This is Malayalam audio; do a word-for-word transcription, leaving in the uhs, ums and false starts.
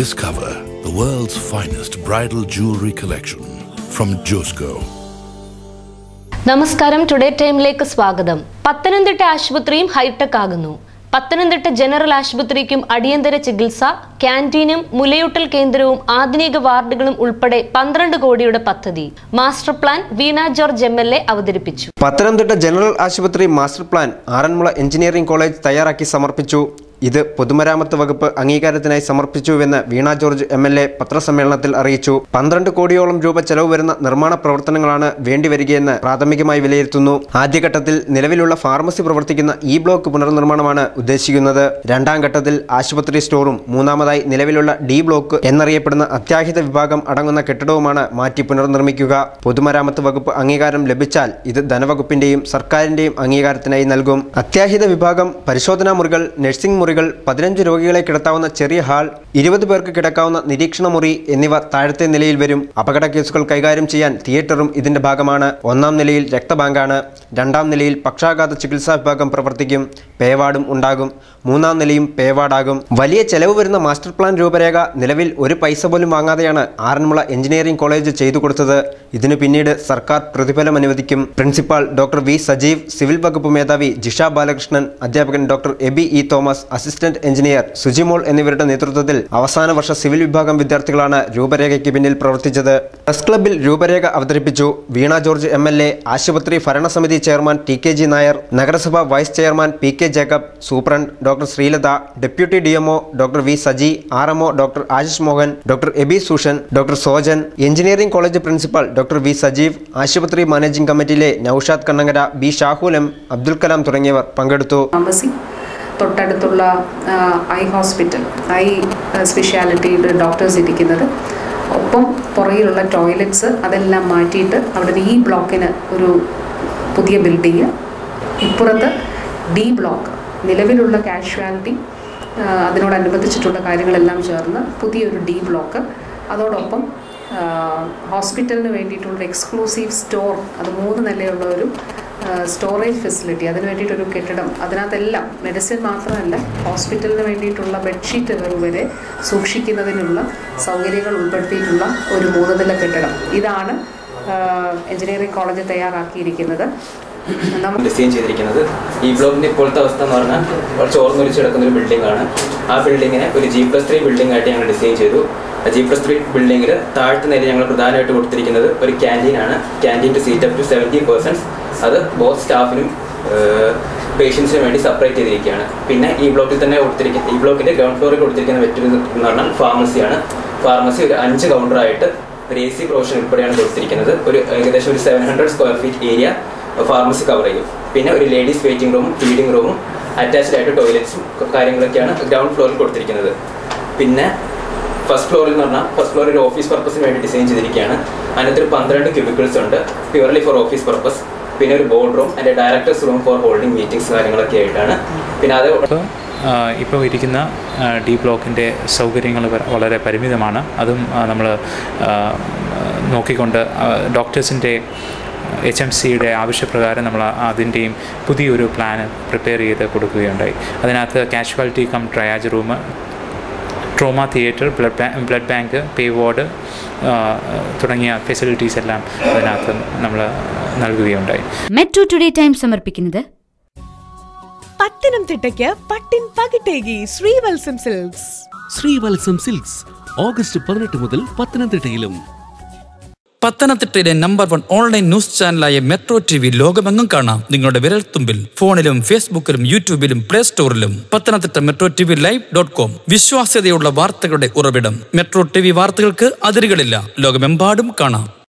Discover the world's finest bridal jewelry collection from Josco. നമസ്കാരം, ടുഡേ ടൈമിലേക്ക് സ്വാഗതം. പത്തനംതിട്ട ആശുപത്രിയും ഹൈടെക് ആകുന്നു. പത്തനംതിട്ട ജനറൽ ആശുപത്രിക്കും അടിയന്തര ചികിത്സ, ക്യാന്റീനും മുലയൂട്ടൽ കേന്ദ്രവും ആധുനിക വാർഡുകളും ഉൾപ്പെടെ പന്ത്രണ്ട് കോടിയുടെ പദ്ധതി master plan Veena George M L A അവതരിപ്പിച്ചു. പത്തനംതിട്ട ജനറൽ ആശുപത്രി master plan Aranmula engineering college തയ്യാറാക്കി സമർപ്പിച്ചു. ഇത് പൊതുമരാമത്ത് വകുപ്പ് അംഗീകാരത്തിനായി സമർപ്പിച്ചുവെന്ന് Veena George M L A പത്രസമ്മേളനത്തിൽ അറിയിച്ചു. പന്ത്രണ്ട് കോടിയോളം രൂപ ചെലവ് വരുന്ന നിർമ്മാണ പ്രവർത്തനങ്ങളാണ് വേണ്ടിവരികയെന്ന് പ്രാഥമികമായി വിലയിരുത്തുന്നു. ആദ്യഘട്ടത്തിൽ നിലവിലുള്ള ഫാർമസി പ്രവർത്തിക്കുന്ന ഇ ബ്ലോക്ക് പുനർനിർമ്മാണമാണ് ഉദ്ദേശിക്കുന്നത്. രണ്ടാം ഘട്ടത്തിൽ ആശുപത്രി സ്റ്റോറും മൂന്നാമതായി നിലവിലുള്ള ഡി ബ്ലോക്ക് എന്നറിയപ്പെടുന്ന അത്യാഹിത വിഭാഗം അടങ്ങുന്ന കെട്ടിടവുമാണ് മാറ്റി പുനർനിർമ്മിക്കുക. പൊതുമരാമത്ത് വകുപ്പ് അംഗീകാരം ലഭിച്ചാൽ ഇത് ധനവകുപ്പിന്റെയും സർക്കാരിന്റെയും അംഗീകാരത്തിനായി നൽകും. അത്യാഹിത വിഭാഗം, പരിശോധനാ മുറികൾ, നഴ്സിംഗ് മുറികൾ, പതിനഞ്ച് രോഗികളെ കിടത്താവുന്ന ചെറിയ ഹാൾ, ഇരുപത് പേർക്ക് കിടക്കാവുന്ന നിരീക്ഷണ മുറി എന്നിവ താഴത്തെ നിലയിൽ വരും. അപകട കേസുകൾ കൈകാര്യം ചെയ്യാൻ തിയേറ്ററും ഇതിന്റെ ഭാഗമാണ്. ഒന്നാം നിലയിൽ രക്തബാങ്കാണ്. രണ്ടാം നിലയിൽ പക്ഷാഘാത ചികിത്സാ വിഭാഗം പ്രവർത്തിക്കും. പേവാർഡും ഉണ്ടാകും. മൂന്നാം നിലയും പേവാർഡാകും. വലിയ ചെലവ് വരുന്ന മാസ്റ്റർ പ്ലാൻ രൂപരേഖ നിലവിൽ ഒരു പൈസ പോലും വാങ്ങാതെയാണ് ആറന്മുള എഞ്ചിനീയറിംഗ് കോളേജ് ചെയ്തു കൊടുത്തത്. ഇതിനു പിന്നീട് സർക്കാർ പ്രതിഫലം അനുവദിക്കും. Principal doctor V Sajeev, civil വകുപ്പ് മേധാവി ജിഷ ബാലകൃഷ്ണൻ, അധ്യാപകൻ doctor Aby E Thomas, assistant engineer Sujimol എന്നിവരുടെ നേതൃത്വത്തിൽ അവസാന വർഷ സിവിൽ വിഭാഗം വിദ്യാർത്ഥികളാണ് രൂപരേഖയ്ക്ക് പിന്നിൽ പ്രവർത്തിച്ചത്. പ്രസ് ക്ലബ്ബിൽ രൂപരേഖ അവതരിപ്പിച്ചു. Veena George M L A, ആശുപത്രി ഭരണസമിതി chairman T K G Nair, നഗരസഭ vice chairman P K Jacob, superintendent doctor Sreelatha, deputy D M O doctor V Saji, R M O doctor Ashish Mohan, doctor Aby Sushan, doctor Sojan, engineering college principal doctor V Sajeev, ആശുപത്രി മാനേജിംഗ് കമ്മിറ്റിയിലെ നൌഷാദ് കണ്ണങ്കര, ബി ഷാഹുൽ എം, അബ്ദുൽ കലാം തുടങ്ങിയവർ പങ്കെടുത്തു. തൊട്ടടുത്തുള്ള ഐ ഹോസ്പിറ്റൽ, ഐ സ്പെഷ്യാലിറ്റിയുടെ ഡോക്ടേഴ്സ് ഇരിക്കുന്നത്, ഒപ്പം പുറകിലുള്ള ടോയ്ലറ്റ്സ് അതെല്ലാം മാറ്റിയിട്ട് അവിടെ ഒരു ഇ ബ്ലോക്കിന് ഒരു പുതിയ ബിൽഡിങ്, ഇപ്പുറത്ത് ഡി ബ്ലോക്ക്, നിലവിലുള്ള കാഷ്വാലിറ്റി അതിനോടനുബന്ധിച്ചിട്ടുള്ള കാര്യങ്ങളെല്ലാം ചേർന്ന് പുതിയൊരു ഡി ബ്ലോക്ക്, അതോടൊപ്പം ഹോസ്പിറ്റലിന് വേണ്ടിയിട്ടുള്ള എക്സ്ക്ലൂസീവ് സ്റ്റോർ, അത് മൂന്ന് നിലയുള്ള ഒരു സ്റ്റോറേജ് ഫെസിലിറ്റി, അതിന് വേണ്ടിയിട്ടൊരു കെട്ടിടം, അതിനകത്തെല്ലാം മെഡിസിൻ മാത്രമല്ല ഹോസ്പിറ്റലിന് വേണ്ടിയിട്ടുള്ള ബെഡ്ഷീറ്റുകൾ വരെ സൂക്ഷിക്കുന്നതിനുള്ള സൗകര്യങ്ങൾ ഉൾപ്പെടുത്തിയിട്ടുള്ള ഒരു മൂന്ന് നില കെട്ടിടം. ഇതാണ് എഞ്ചിനീയറിംഗ് കോളേജ് തയ്യാറാക്കിയിരിക്കുന്നത്. ഡിസൈൻ ചെയ്തിരിക്കുന്നത് ഈ ബ്ലോക്കിൻ്റെ ഇപ്പോഴത്തെ അവസ്ഥ എന്ന് പറഞ്ഞാൽ കുറച്ച് ഓർമ്മൊലിച്ച് കിടക്കുന്ന ഒരു ബിൽഡിംഗ് ആണ്. ആ ബിൽഡിങ്ങിനെ ഒരു ജി പ്ലസ് ത്രീ ബിൽഡിംഗ് ആയിട്ട് ഞങ്ങൾ ഡിസൈൻ ചെയ്തു. ജി പ്ലസ് ത്രീ ബിൽഡിങ്ങിൽ താഴത്തെ നില ഞങ്ങൾ പ്രധാനമായിട്ട് കൊടുത്തിരിക്കുന്നത് ഒരു ക്യാൻറ്റീനാണ്. ക്യാൻറ്റീൻ്റെ seat up to seventy percent അത് ബോത്ത് സ്റ്റാഫിനും പേഷ്യൻസിനും വേണ്ടി സെപ്പറേറ്റ് ചെയ്തിരിക്കുകയാണ്. പിന്നെ ഈ ബ്ലോക്കിൽ തന്നെ കൊടുത്തിരിക്കുന്ന ഈ ബ്ലോക്കിൻ്റെ ഗ്രൗണ്ട് ഫ്ലോറിൽ കൊടുത്തിരിക്കുന്ന മറ്റൊരു എന്ന് പറഞ്ഞാൽ ഫാർമസിയാണ്. ഫാർമസി ഒരു അഞ്ച് കൗണ്ടറായിട്ട് ഒരു എ സി പ്രൊവിഷൻ ഉൾപ്പെടെയാണ് കൊടുത്തിരിക്കുന്നത്. ഒരു ഏകദേശം ഒരു seven hundred square feet area pharmacy cover ചെയ്യും. പിന്നെ ഒരു ലേഡീസ് വെയിറ്റിംഗ് റൂമും ഫീഡിംഗ് റൂമും അറ്റാച്ച്ഡ് ആയിട്ട് ടോയ്ലറ്റ്സും കാര്യങ്ങളൊക്കെയാണ് ഗ്രൗണ്ട് ഫ്ലോറിൽ കൊടുത്തിരിക്കുന്നത്. പിന്നെ ഫസ്റ്റ് ഫ്ലോറിൽ എന്ന് പറഞ്ഞാൽ ഫസ്റ്റ് ഫ്ലോർ ഒരു ഓഫീസ് പർപ്പസിന് വേണ്ടി ഡിസൈൻ ചെയ്തിരിക്കുകയാണ്. അതിനകത്തൊരു പന്ത്രണ്ട് ക്യൂബിക്കിൾസ് ഉണ്ട്, പ്യുവർലി ഫോർ ഓഫീസ് പർപ്പസ്. പിന്നെ ഒരു board room and directors room for holding meetings കാര്യങ്ങളൊക്കെ ആയിട്ടാണ്. പിന്നെ അത് ഇപ്പോൾ ഇരിക്കുന്ന ഡി ബ്ലോക്കിൻ്റെ സൗകര്യങ്ങൾ വളരെ പരിമിതമാണ്. അതും നമ്മൾ നോക്കിക്കൊണ്ട് ഡോക്ടേഴ്സിൻ്റെ എച്ച് എം സിയുടെ ആവശ്യപ്രകാരം നമ്മൾ അതിൻ്റെയും പുതിയൊരു പ്ലാൻ പ്രിപ്പയർ ചെയ്ത് കൊടുക്കുകയുണ്ടായി. അതിനകത്ത് casualty cum triage room, trauma theatre, blood bank blood bank pay ward തുടങ്ങിയ ഫെസിലിറ്റീസ് എല്ലാം അതിനകത്ത് നമ്മൾ നൽകുകയുണ്ടായി. മെട്രോ ടുഡേ ടൈം സമർപ്പിക്കുന്നത് പത്തനംതിട്ടയ്ക്ക് പട്ടിൻ പകിട്ടേകി Sreevalsam silks. Sreevalsam silks August പതിനെട്ട് മുതൽ പത്തനംതിട്ടയിലും. പത്തനംതിട്ടയിലെ നമ്പർ വൺ ഓൺലൈൻ ന്യൂസ് ചാനലായ മെട്രോ ടി വി ലോകമെങ്ങും കാണാം നിങ്ങളുടെ വിരൽത്തുമ്പിൽ. ഫോണിലും ഫേസ്ബുക്കിലും യൂട്യൂബിലും പ്ലേ സ്റ്റോറിലും. Pathanamthitta metro T V live dot com, വിശ്വാസ്യതയുള്ള വാർത്തകളുടെ ഉറവിടം. മെട്രോ ടി വി വാർത്തകൾക്ക് അതിരുകളില്ല, ലോകമെമ്പാടും കാണാം.